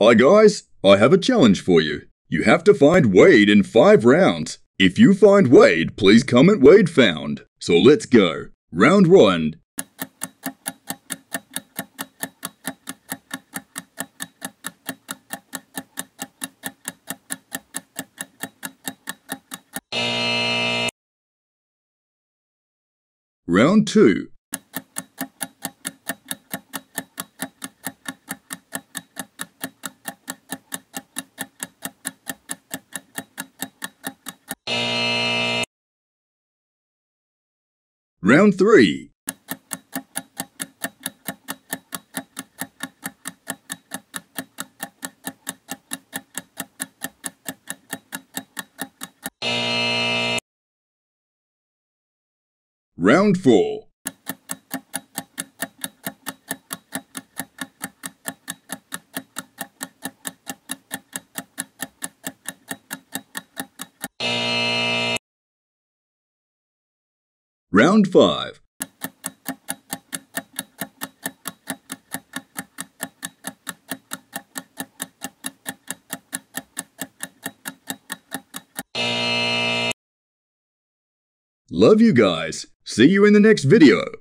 Hi guys, I have a challenge for you. You have to find Wade in 5 rounds. If you find Wade, please comment Wade found. So let's go. Round 1. Round 2. Round 3. Round 4. Round 5. Love you guys. See you in the next video.